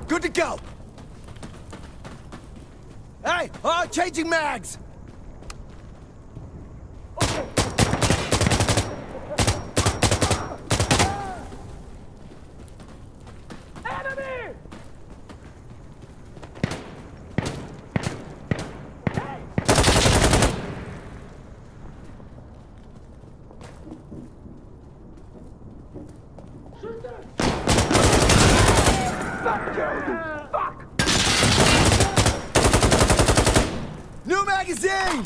Good to go. Hey, changing mags. Enemy! Fuck! New magazine!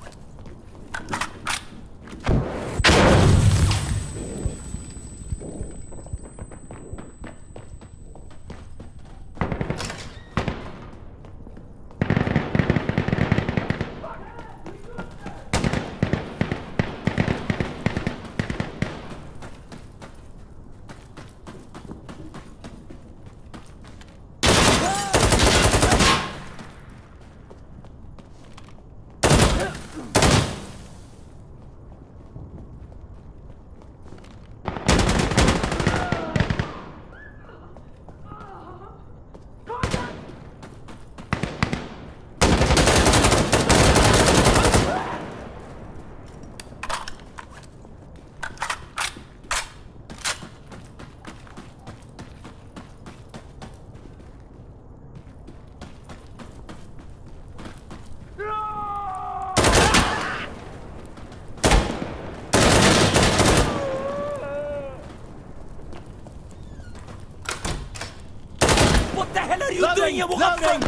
What the hell are you doing, you motherfucker?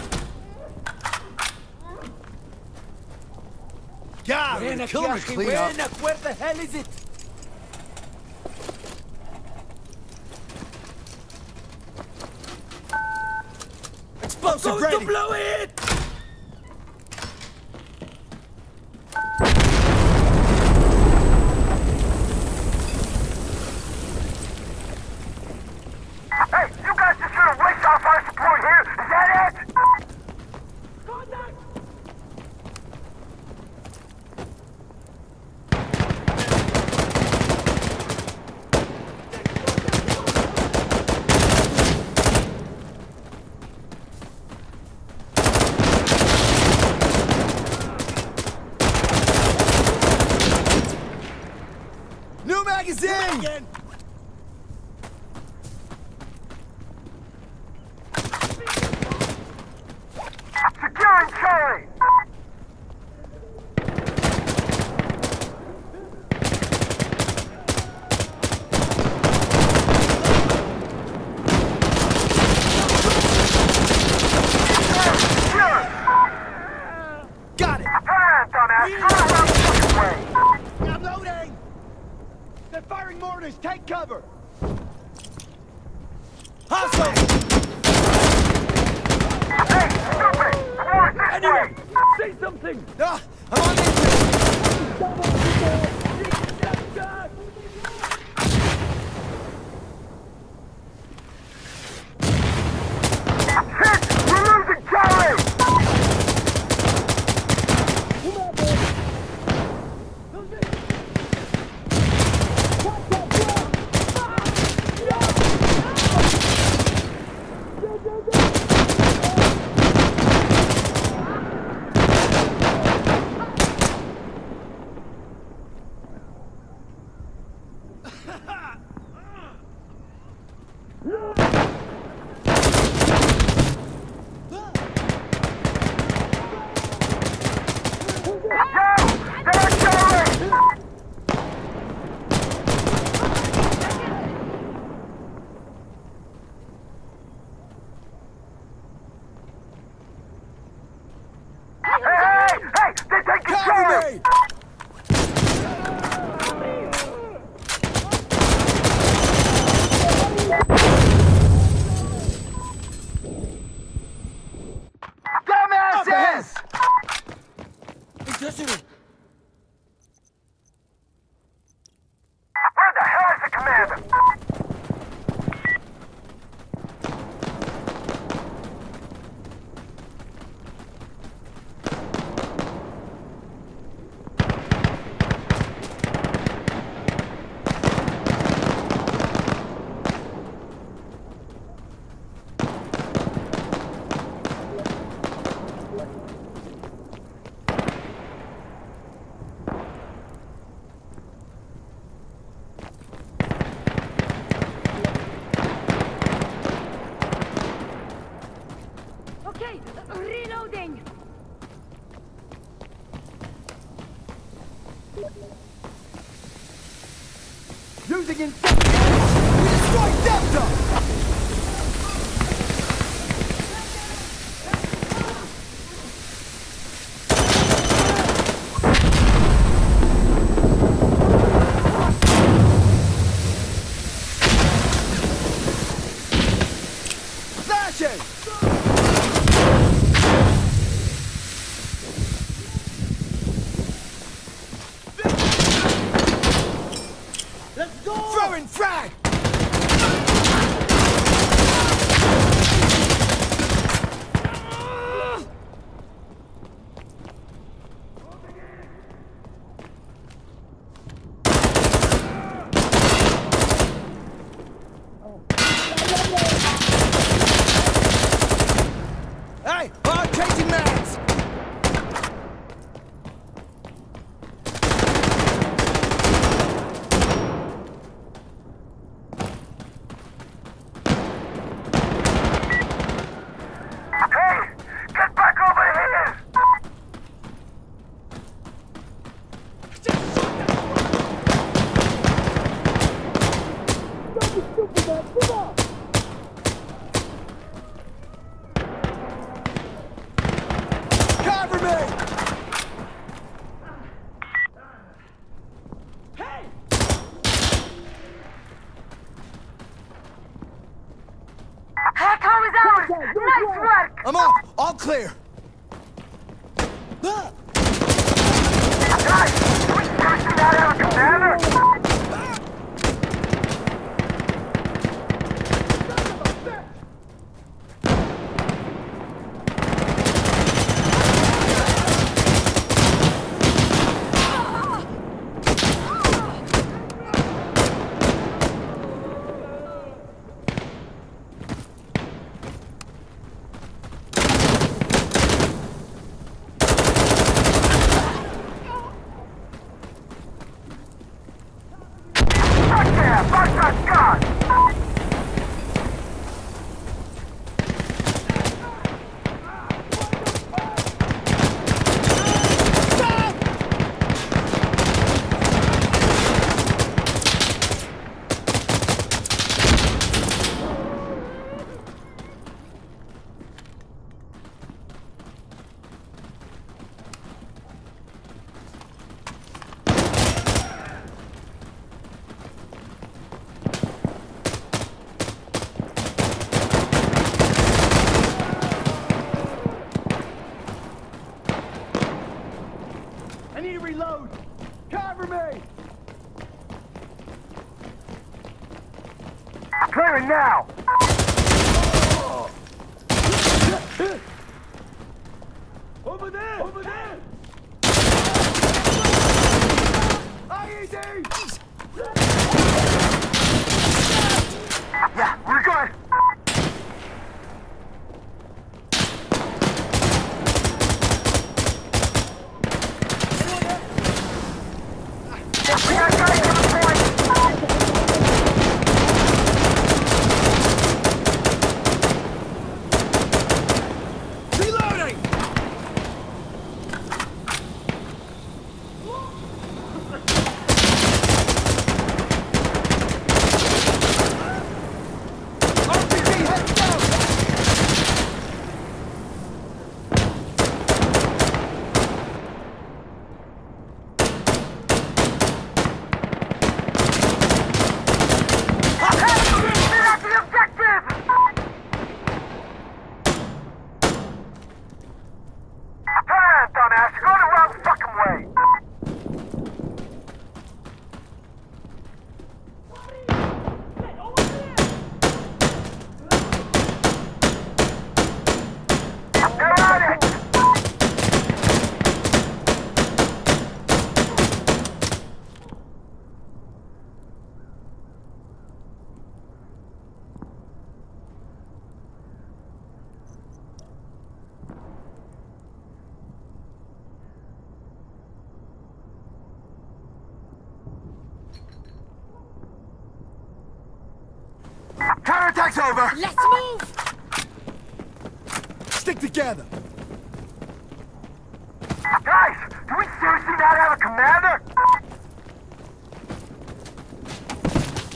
God, we're killing her clean up. Where the hell is it? Explosive Going ready. to blow it! Hey, you guys just gonna waste our fire support here? Is that it? Contact! New magazine! Again. Securing Charlie! Got it! Turn around, dumbass! Turn around the fucking way! I'm loading! They're firing mortars! Take cover! Hostile! Hey, stupid! The war is this way! Say something! I'm on the Shit! We're losing Charlie! something incendiary! We destroyed Delta! Let's go! Throwing frag! Hey, I'm chasing mans! I'm up! All clear! Ah! Guys, we seriously not have a commander? Reload! Cover me! Clearing now! Over there! Over there! IED! Yeah, we're good! Counterattack's over! Let's move! Stick together! Guys, do we seriously not have a commander?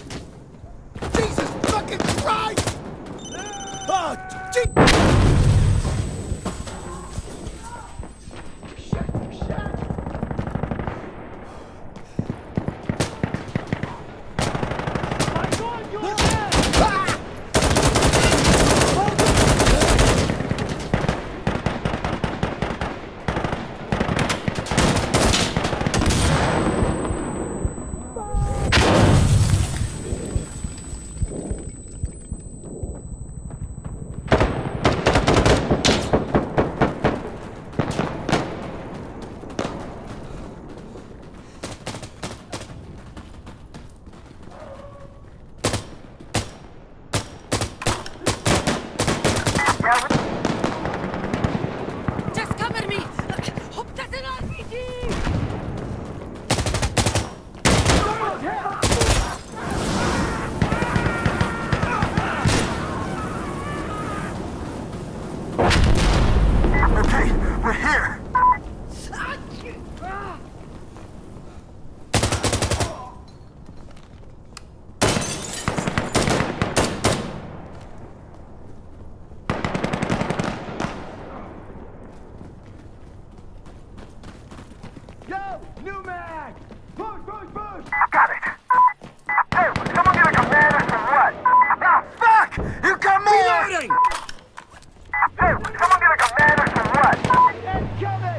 fucking Christ! Oh, gee! Just cover me! Hope that's an RPG! Okay, we're here. Yo, new mag! Push, push, push! Got it. Hey, someone get a command or some what? Ah, fuck! You come here! Reloading! Hey, someone get a command or some what? Incoming!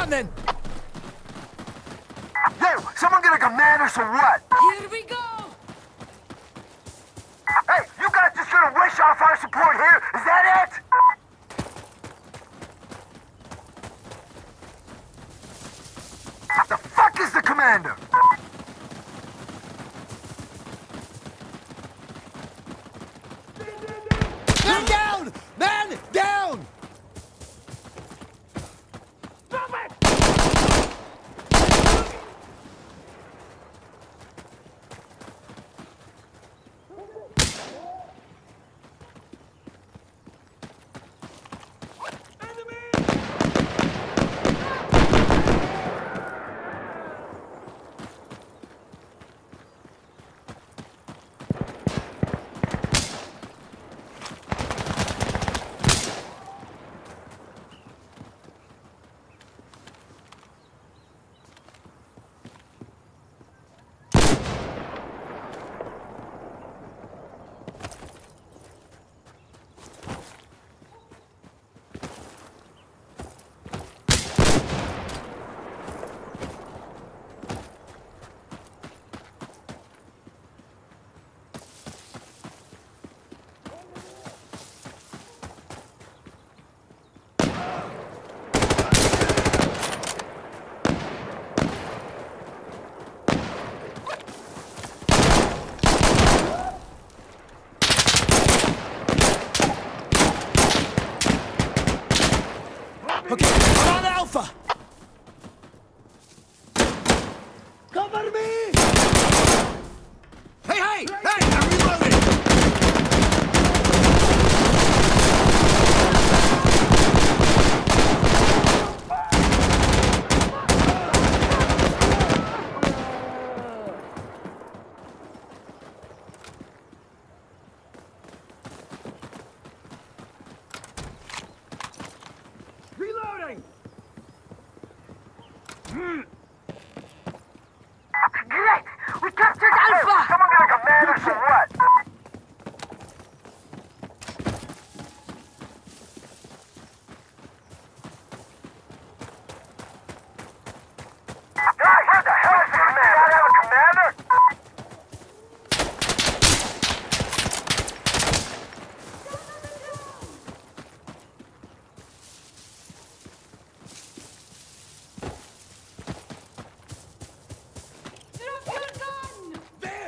on then. Yo, someone get a command or some what? Here we go! Hey, you guys just gonna wish off our support here? Is that it? The fuck is the commander? Man down! Man down! Okay, I'm on Alpha! Cover me! Hey, hey! Hey, I'm reloading! Reloading! Great! We captured Alpha! Someone get a command or some what? Hey, where the hell is the commander? I have a commander? Drop your gun!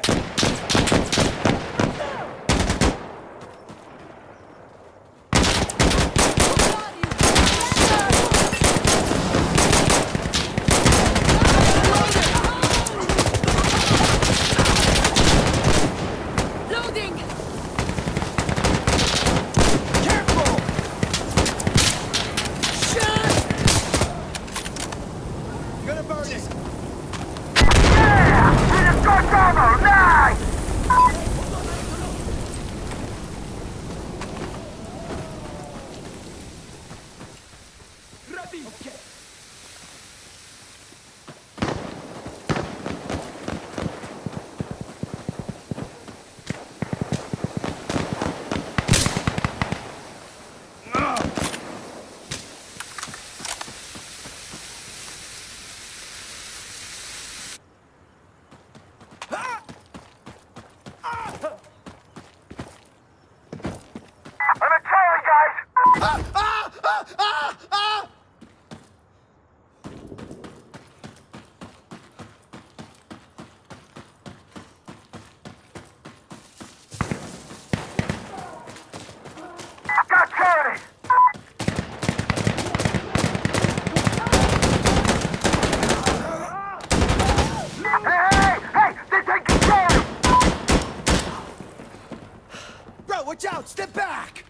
Loading! Careful! Shit! Gonna burn it! Yeah! We just got ammo! Nice! Ready! Okay. I'm at Charlie, guys! Ah! Ah! Ah! Ah! Ah! Got Charlie! Hey! They're taking Charlie! Bro, watch out! Step back!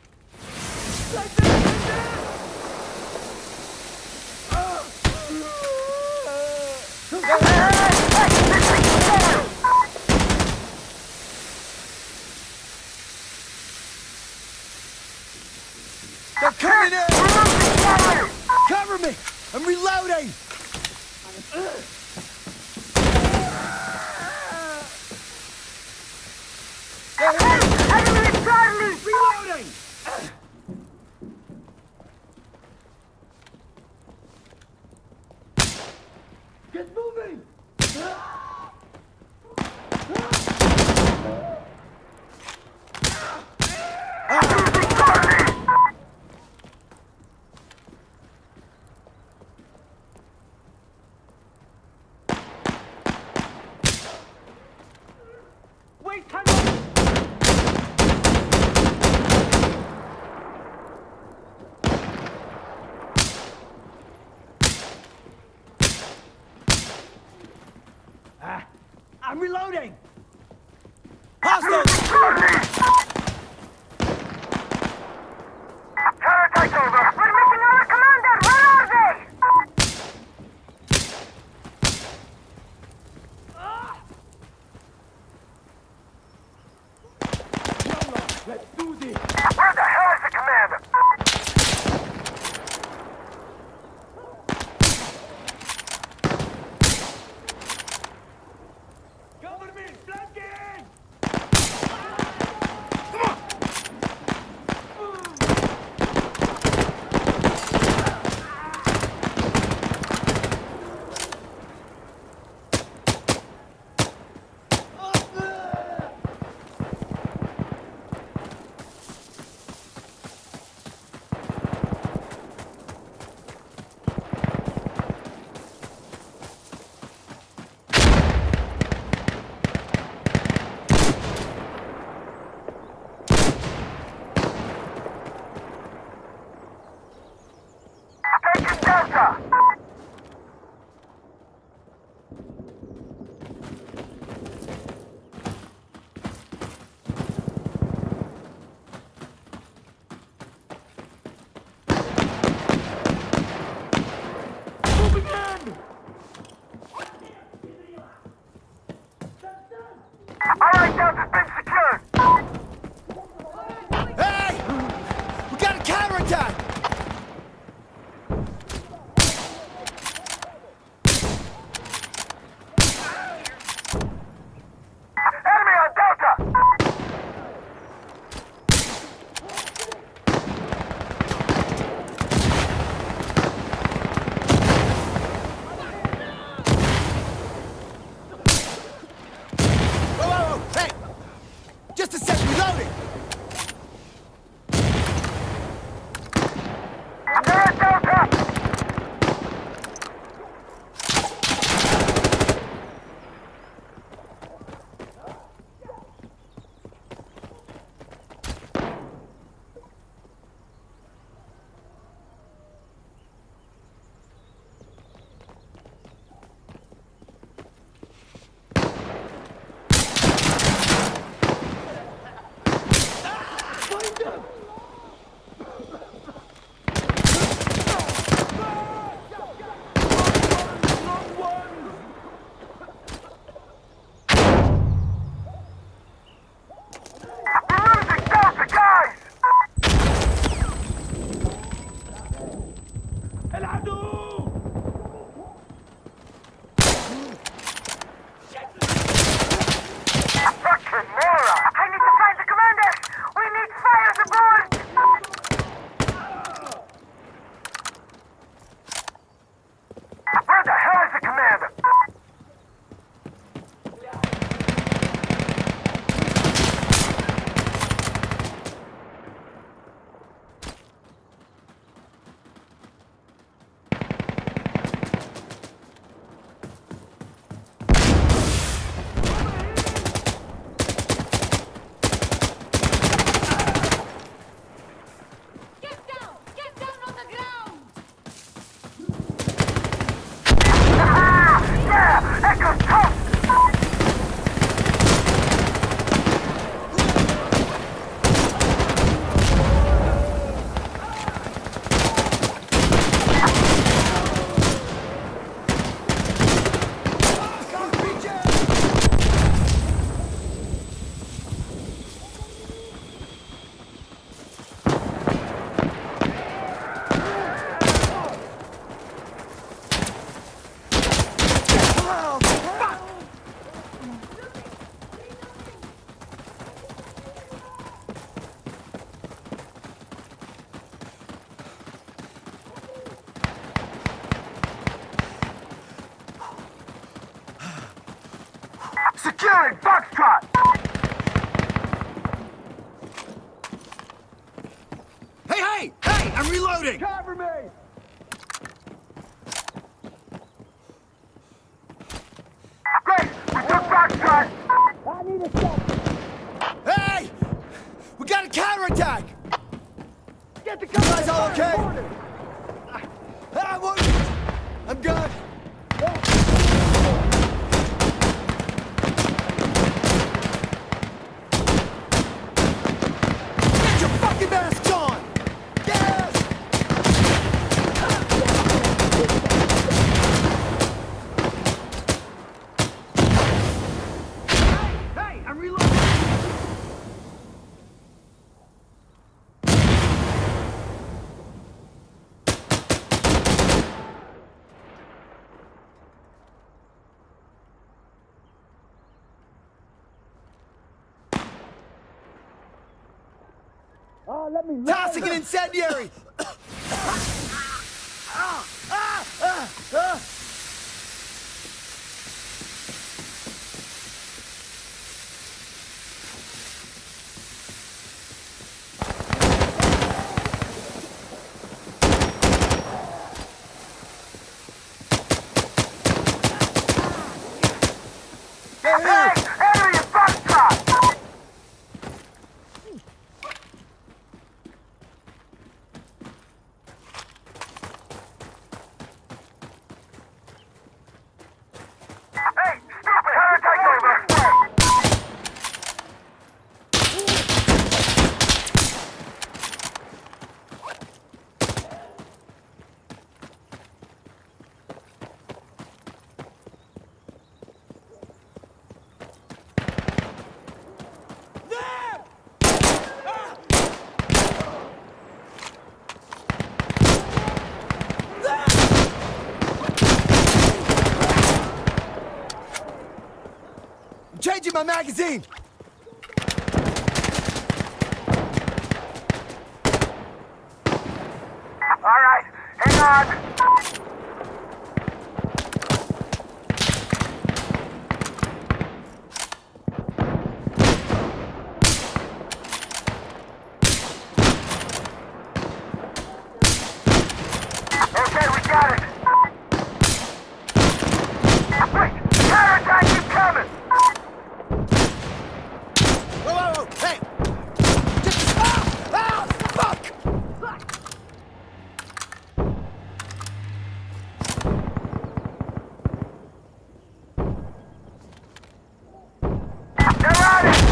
They're coming in! Cover me! I'm reloading! Enemy Charlie! Reloading! Let's do this. Where the hell is the commander? Cover me! Flanking! Taking Delta! Moving in! Alright, Delta's been secured! Hey! We got a counterattack! Enemy on Delta! Whoa, whoa, whoa! Hey! Just a sec, reloading! They're at Delta! We're losing Delta, guys! العدو! Fucking moron! I need to find the commander! We need fires aboard! Where the hell is the commander? Get down on the ground! Yeah! Echo's toast! Securing Foxtrot! Hey, hey! Hey! I'm reloading! Cover me! Great! We took Foxtrot! Hey! We got a counterattack! Get the You guys cover! all okay? I'm wounded! I'm good! Get your fucking masks on! Yes! Hey, I'm reloading! Tossing an incendiary! Changing my magazine! All right, hang on. Okay, we got it. Wait, counterattack is coming. Whoa, hey! Just, fuck! They're on it.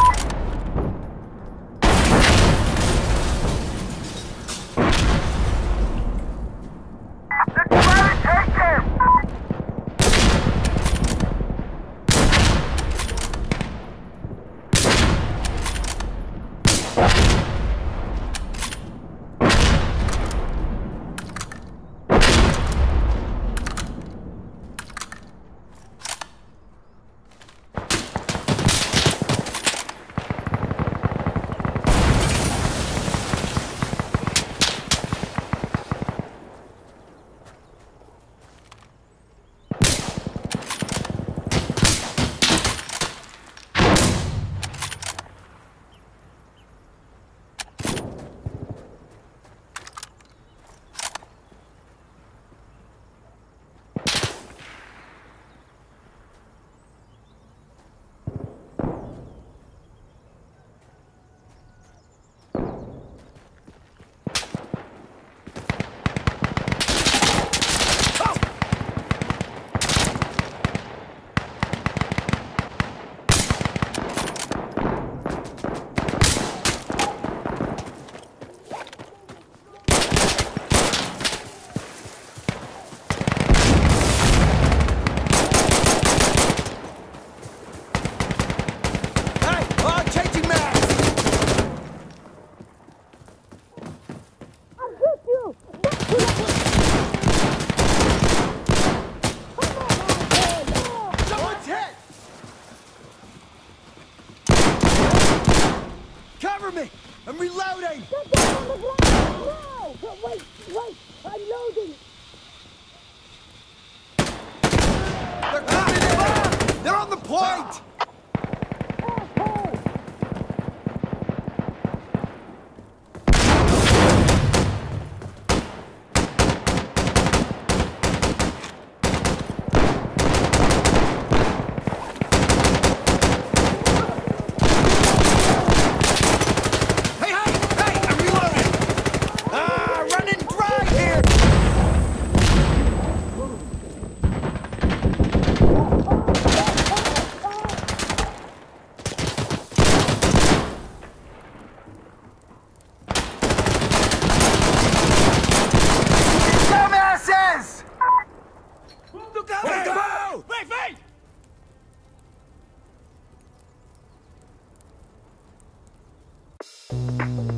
Let's try to take him. I'm reloading! Get down on the ground! No! Wait! I'm loading! They're coming in! They're on the point! Wait!